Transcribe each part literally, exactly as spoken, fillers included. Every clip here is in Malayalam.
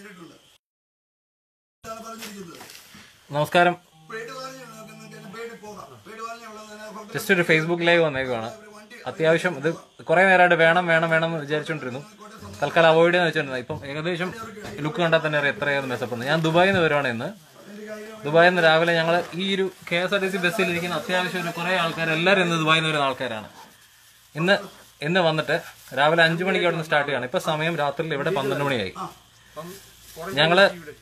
നമസ്കാരം. ജസ്റ്റ് ഒരു ഫേസ്ബുക്ക് ലൈവ് വന്നേക്കുവാണ്. അത്യാവശ്യം ഇത് കുറെ നേരമായിട്ട് വേണം വേണം വേണം എന്ന് വിചാരിച്ചോണ്ടിരുന്നു. തൽക്കാലം അവോയ്ഡ് ചെയ്യാന്ന് വെച്ചോണ്ടിരുന്നത്. ഇപ്പം ഏകദേശം ലുക്ക് കണ്ടാൽ തന്നെ അറിയാം എത്രയാണ് മെസ്സപ്പെടുന്നത്. ഞാൻ ദുബായിൽ നിന്ന് വരുവാണ് ഇന്ന്. ദുബായിൽ നിന്ന് രാവിലെ ഞങ്ങൾ ഈ ഒരു K S R T C ബസ്സിലിരിക്കുന്ന അത്യാവശ്യം ഒരു കുറേ ആൾക്കാർ എല്ലാവരും ഇന്ന് ദുബായിൽ നിന്ന് വരുന്ന ആൾക്കാരാണ്. ഇന്ന് ഇന്ന് വന്നിട്ട് രാവിലെ അഞ്ചു മണിക്ക് അവിടെ നിന്ന് സ്റ്റാർട്ട് ചെയ്യണം. ഇപ്പൊ സമയം രാത്രിയിൽ ഇവിടെ പന്ത്രണ്ട് മണിയായി. ഞങ്ങള്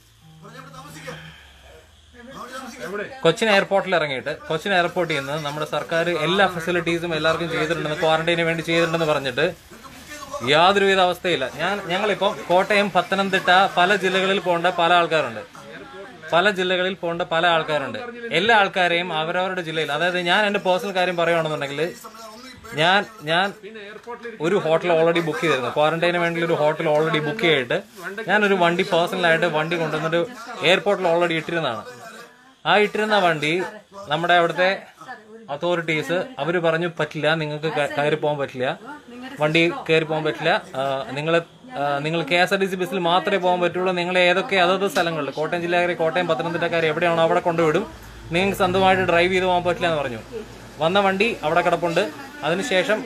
കൊച്ചിൻ എയർപോർട്ടിൽ ഇറങ്ങിയിട്ട് കൊച്ചിൻ എയർപോർട്ടിൽ നിന്ന് നമ്മുടെ സർക്കാർ എല്ലാ ഫെസിലിറ്റീസും എല്ലാവർക്കും ചെയ്തിട്ടുണ്ടെന്ന്, ക്വാറന്റൈന് വേണ്ടി ചെയ്തിട്ടുണ്ടെന്ന് പറഞ്ഞിട്ട് യാതൊരുവിധ അവസ്ഥയില്ല. ഞാൻ ഞങ്ങളിപ്പം കോട്ടയം, പത്തനംതിട്ട പല ജില്ലകളിൽ പോകേണ്ട പല ആൾക്കാരുണ്ട്. പല ജില്ലകളിൽ പോകേണ്ട പല ആൾക്കാരുണ്ട്. എല്ലാ ആൾക്കാരെയും അവരവരുടെ ജില്ലയിൽ, അതായത് ഞാൻ എന്റെ പേഴ്സണൽ കാര്യം പറയുകയാണെന്നുണ്ടെങ്കിൽ ഞാൻ ഞാൻ ഒരു ഹോട്ടൽ ഓൾറെഡി ബുക്ക് ചെയ്തിരുന്നു. ക്വാറന്റൈന് വേണ്ടി ഒരു ഹോട്ടൽ ഓൾറെഡി ബുക്ക് ചെയ്തിട്ട് ഞാനൊരു വണ്ടി പേഴ്സണലായിട്ട് വണ്ടി കൊണ്ടുവന്നിട്ട് എയർപോർട്ടിൽ ഓൾറെഡി ഇട്ടിരുന്നതാണ്. ആ ഇട്ടിരുന്ന വണ്ടി നമ്മുടെ അവിടുത്തെ അതോറിറ്റീസ് അവർ പറഞ്ഞു പറ്റില്ല, നിങ്ങൾക്ക് കയറി പോകാൻ പറ്റില്ല, വണ്ടി കയറി പോകാൻ പറ്റില്ല, നിങ്ങൾ നിങ്ങൾ K S R T C ബസ്സിൽ മാത്രമേ പോകാൻ പറ്റുള്ളൂ, നിങ്ങൾ ഏതൊക്കെ അതത് സ്ഥലങ്ങളിൽ കോട്ടയം ജില്ലക്കാരെ കോട്ടയം പത്തനംതിട്ടക്കാർ എവിടെയാണോ അവിടെ കൊണ്ടുവിടും, നിങ്ങൾക്ക് സ്വന്തമായിട്ട് ഡ്രൈവ് ചെയ്ത് പോകാൻ പറ്റില്ല എന്ന് പറഞ്ഞു. വന്ന വണ്ടി അവിടെ കിടപ്പുണ്ട്. അതിനുശേഷം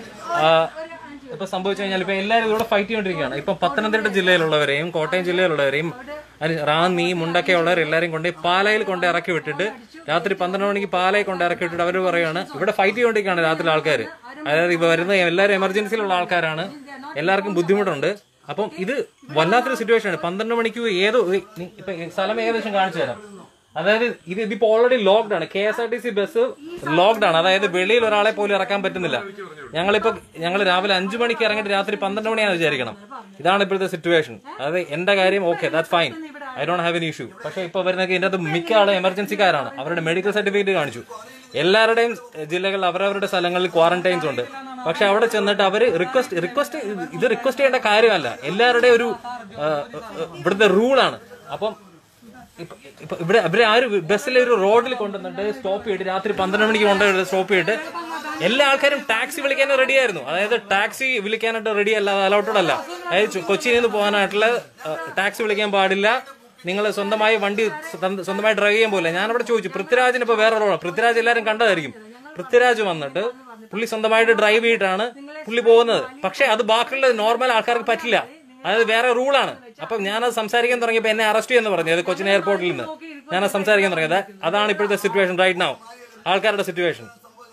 ഇപ്പൊ സംഭവിച്ചു കഴിഞ്ഞാൽ ഇപ്പൊ എല്ലാവരും ഇവിടെ ഫൈറ്റ് ചെയ്തുകൊണ്ടിരിക്കുകയാണ്. ഇപ്പം പത്തനംതിട്ട ജില്ലയിലുള്ളവരെയും കോട്ടയം ജില്ലയിലുള്ളവരെയും റാന്നി, മുണ്ടൊക്കെ ഉള്ളവർ എല്ലാവരും കൊണ്ട് പാലയിൽ കൊണ്ട് ഇറക്കി വിട്ടിട്ട് രാത്രി പന്ത്രണ്ട് മണിക്ക് പാലയിൽ കൊണ്ട് ഇറക്കി വിട്ടിട്ട് അവർ പറയുകയാണ് ഇവിടെ ഫൈറ്റ് ചെയ്തുകൊണ്ടിരിക്കുകയാണ് രാത്രി ആൾക്കാർ. അതായത് ഇപ്പൊ വരുന്ന എല്ലാവരും എമർജൻസിയിലുള്ള ആൾക്കാരാണ്, എല്ലാവർക്കും ബുദ്ധിമുട്ടുണ്ട്. അപ്പം ഇത് വല്ലാത്തൊരു സിറ്റുവേഷൻ ആണ്. പന്ത്രണ്ട് മണിക്ക് ഏതോ ഇപ്പൊ സ്ഥലം ഏകദേശം കാണിച്ചു തരാം. അതായത് ഇത് ഇതിപ്പോ ഓൾറെഡി ലോക്ക്ഡ് ആണ്. K S R T C bus locked ആണ്. അതായത് വെളിയിൽ ഒരാളെ പോലും ഇറക്കാൻ പറ്റുന്നില്ല. ഞങ്ങളിപ്പോ ഞങ്ങൾ രാവിലെ അഞ്ചു മണിക്ക് ഇറങ്ങിയിട്ട് രാത്രി പന്ത്രണ്ട് മണിയാണെന്ന് വിചാരിക്കണം. ഇതാണ് ഇപ്പോഴത്തെ സിറ്റുവേഷൻ. അതായത് എന്റെ കാര്യം okay, that's fine, I don't have an issue. പക്ഷെ ഇപ്പൊ വരുന്നൊക്കെ ഇതിന്റെ അകത്ത് മിക്ക ആളും എമർജൻസിക്കാരാണ്. അവരുടെ മെഡിക്കൽ സർട്ടിഫിക്കറ്റ് കാണിച്ചു. എല്ലാവരുടെയും ജില്ലകളിൽ അവരവരുടെ സ്ഥലങ്ങളിൽ ക്വാറന്റൈൻസ് ഉണ്ട്. പക്ഷെ അവിടെ ചെന്നിട്ട് അവര് റിക്വസ്റ്റ് റിക്വസ്റ്റ് ഇത് റിക്വസ്റ്റ് ചെയ്യേണ്ട കാര്യമല്ല, എല്ലാവരുടെയും ഒരു ഇവിടുത്തെ റൂളാണ്. അപ്പം ഇപ്പൊ ഇവിടെ ഇവരെ ആ ഒരു ബസ്സിലെ ഒരു റോഡിൽ കൊണ്ടുവന്നിട്ട് സ്റ്റോപ്പ് ചെയ്തിട്ട് രാത്രി പന്ത്രണ്ട് മണിക്ക് കൊണ്ടുപോയി സ്റ്റോപ്പ് ചെയ്തിട്ട് എല്ലാ ആൾക്കാരും ടാക്സി വിളിക്കാൻ റെഡി ആയിരുന്നു. അതായത് ടാക്സി വിളിക്കാനായിട്ട് റെഡി അല്ല, അലൗട്ടഡ് അല്ല. അതായത് കൊച്ചിയിൽ നിന്ന് പോകാനായിട്ടുള്ള ടാക്സി വിളിക്കാൻ പാടില്ല, നിങ്ങൾ സ്വന്തമായി വണ്ടി സ്വന്തമായി ഡ്രൈവ് ചെയ്യാൻ പോകില്ല. ഞാനവിടെ ചോദിച്ചു, പൃഥ്വിരാജിന് ഇപ്പൊ വേറെ റോളാണ്. പൃഥ്വിരാജ് എല്ലാവരും കണ്ടതായിരിക്കും. പൃഥ്വിരാജ് വന്നിട്ട് പുള്ളി സ്വന്തമായിട്ട് ഡ്രൈവ് ചെയ്തിട്ടാണ് പുള്ളി പോകുന്നത്. പക്ഷെ അത് ബാക്കിയുള്ള നോർമൽ ആൾക്കാർക്ക് പറ്റില്ല. അതായത് വേറെ റൂളാണ്. അപ്പം ഞാനത് സംസാരിക്കാൻ തുടങ്ങിയപ്പോൾ എന്നെ അറസ്റ്റ് ചെയ്യുമെന്ന് പറഞ്ഞു. അത് കൊച്ചിൻ എയർപോർട്ടിൽ നിന്ന് ഞാനത് സംസാരിക്കാൻ തുടങ്ങിയത്. അതാണ് ഇപ്പോഴത്തെ സിറ്റുവേഷൻ റൈറ്റ് നൗ, ആൾക്കാരുടെ സിറ്റുവേഷൻ.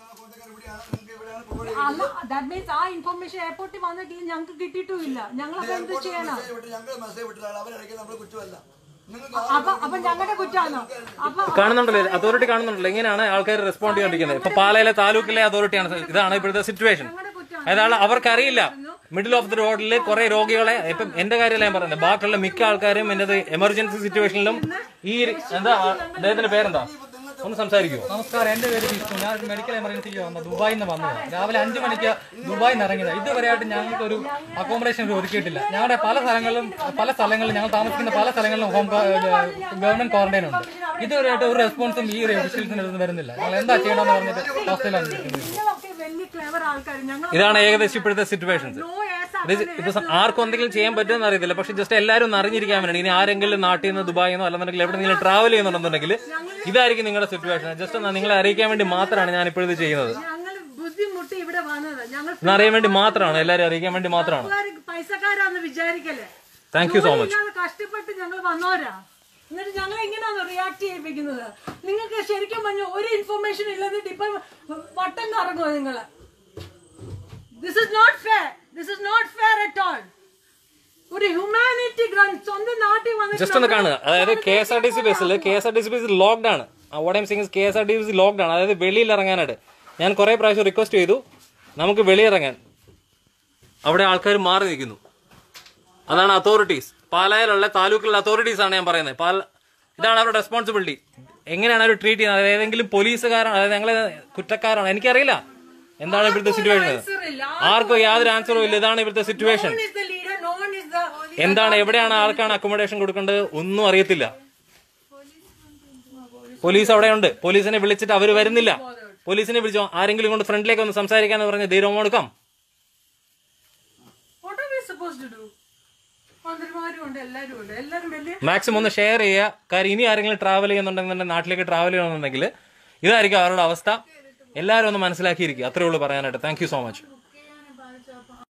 കാണുന്നുണ്ടല്ലോ, അതോറിറ്റി കാണുന്നുണ്ടല്ലോ എങ്ങനെയാണ് ആൾക്കാർ റെസ്പോണ്ട് ചെയ്തുകൊണ്ടിരിക്കുന്നത്. ഇപ്പൊ പാലയിലെ താലൂക്കിലെ അതോറിറ്റിയാണ്. ഇതാണ് ഇപ്പോഴത്തെ സിറ്റുവേഷൻ. അതാണ് അവർക്കറിയില്ല മിഡിൽ ഓഫ് ദി റോഡിൽ കുറെ രോഗികളെ, ഇപ്പം എന്റെ കാര്യമല്ല ഞാൻ പറയുന്നത്, ബാക്കിയുള്ള മിക്ക ആൾക്കാരും എന്റെ എമർജൻസി സിറ്റുവേഷനിലും ഈ എന്താ അദ്ദേഹത്തിന്റെ പേരെന്താ ഒന്ന് സംസാരിക്കുമോ? നമസ്കാരം, എന്റെ പേര് വിഷ്ണു. ഞാൻ മെഡിക്കൽ എമർജൻസിക്ക് വന്നത് ദുബായിൽ നിന്ന് വന്നത്. രാവിലെ അഞ്ചു മണിക്ക് ദുബായിൽ നിന്ന് ഇറങ്ങിയത്. ഇതുവരെയായിട്ട് ഞങ്ങൾക്ക് ഒരു അക്കോമഡേഷൻ ഒരുക്കിയിട്ടില്ല. ഞങ്ങളുടെ പല സ്ഥലങ്ങളിലും പല സ്ഥലങ്ങളിലും ഞങ്ങൾ താമസിക്കുന്ന പല സ്ഥലങ്ങളിലും ഹോം ഗവൺമെന്റ് ക്വാറന്റൈൻ ഉണ്ട്. ഇതുവരെയായിട്ട് ഒരു റെസ്പോൺസും ഈ ഒഫീഷ്യൽസിന് അടുത്ത് വരുന്നില്ല. ഞങ്ങൾ എന്താ ചെയ്യണമെന്ന് പറഞ്ഞിട്ട് അവസ്ഥയിലാണ് നിൽക്കുന്നത്. ഇതാണ് ഏകദേശം ഇപ്പോഴത്തെ സിറ്റുവേഷൻസ്. ഇപ്പൊ ആർക്കും എന്തെങ്കിലും ചെയ്യാൻ പറ്റുമെന്ന് അറിയത്തില്ല. പക്ഷെ ജസ്റ്റ് എല്ലാവരും ഒന്ന് അറിഞ്ഞിരിക്കാൻ വേണ്ടി, ഇനി ആരെങ്കിലും നാട്ടിൽ നിന്ന് ദുബായിൽ നിന്നോ അല്ലെന്നുണ്ടെങ്കിൽ എവിടെ നിങ്ങൾ ട്രാവൽ ചെയ്യുന്നുണ്ടെന്നുണ്ടെങ്കിൽ ഇതായിരിക്കും നിങ്ങളുടെ സിറ്റുവേഷൻ. ജസ്റ്റ് ഒന്ന് നിങ്ങളെ അറിയിക്കാൻ വേണ്ടി മാത്രമാണ് ഞാൻ ഇപ്പോഴത് ചെയ്യുന്നത്. അറിയാൻ വേണ്ടി മാത്രമാണ്, എല്ലാവരും അറിയിക്കാൻ വേണ്ടി മാത്രമാണ്. Thank you so much. കഷ്ടപ്പെട്ട് ഞങ്ങൾ വന്നോരാ, എന്നിട്ട് ഞങ്ങൾ എങ്ങനെയാണോ റിയാക്ട് ചെയ്യിപ്പിക്കുന്നത്? നിങ്ങൾക്ക് ശരിക്കും പറഞ്ഞ ഒരു ഇൻഫർമേഷൻ ഇല്ലെന്നിട്ട് ഇപ്പൊ വട്ടം കറങ്ങുമോ നിങ്ങള്? This is not fair. This is not fair at all. ഒരു ഹ്യൂമാനിറ്റി ഗ്രൗണ്ട് സ്വന്തം നാട്ടിൽ വന്നിട്ട് ജസ്റ്റ് ഒന്ന് കാണുക. അതായത് K S R T C ബസ്സിൽ K S R T C bus locked ആണ്. What I'm saying K S R T C locked ആണ്. അതായത് വെളിയിൽ ഇറങ്ങാനായിട്ട് ഞാൻ കുറെ പ്രാവശ്യം റിക്വസ്റ്റ് ചെയ്തു, നമുക്ക് വെളിയിറങ്ങാൻ. അവിടെ ആൾക്കാർ മാറി നിൽക്കുന്നു. അതാണ് അതോറിറ്റീസ്, പാലായിലുള്ള താലൂക്കിലുള്ള അതോറിറ്റീസ് ആണ് ഞാൻ പറയുന്നത്. പാല ഇതാണ് അവരുടെ റെസ്പോൺസിബിലിറ്റി. എങ്ങനെയാണ് അവർ ട്രീറ്റ് ചെയ്യുന്നത്? ഏതെങ്കിലും പോലീസുകാരാണ്, അതായത് ഞങ്ങളെ കുറ്റക്കാരാണ്, എനിക്കറിയില്ല എന്താണ് ഇവിടുത്തെ സിറ്റുവേഷൻ. ആർക്കും യാതൊരു ആൻസറും ഇല്ല. ഇതാണ് ഇവിടുത്തെ സിറ്റുവേഷൻ. എന്താണ്, എവിടെയാണ്, ആർക്കാണ് അക്കോമഡേഷൻ കൊടുക്കേണ്ടത് ഒന്നും അറിയത്തില്ല. പോലീസ് അവിടെയുണ്ട്. പോലീസിനെ വിളിച്ചിട്ട് അവർ വരുന്നില്ല. പോലീസിനെ വിളിച്ചോ, ആരെങ്കിലും കൊണ്ട് ഫ്രണ്ടിലേക്ക് ഒന്ന് സംസാരിക്കാന്ന് പറഞ്ഞ് they don't want to come. മന്ത്രിമാരും ഉണ്ട്, എല്ലാരും ഉണ്ട്, എല്ലാരും വലിയ മാക്സിമം ഒന്ന് ഷെയർ ചെയ്യുക. കാര്യം ഇനി ആരെങ്കിലും ട്രാവൽ ചെയ്യുന്നുണ്ടെങ്കിൽ നാട്ടിലേക്ക് ട്രാവൽ ചെയ്യണമെന്നുണ്ടെങ്കിൽ ഇതായിരിക്കും അവരുടെ അവസ്ഥ. എല്ലാവരും ഒന്ന് മനസ്സിലാക്കിയിരിക്കുക. അത്രേ ഉള്ളൂ പറയാനായിട്ട്. Thank you so much.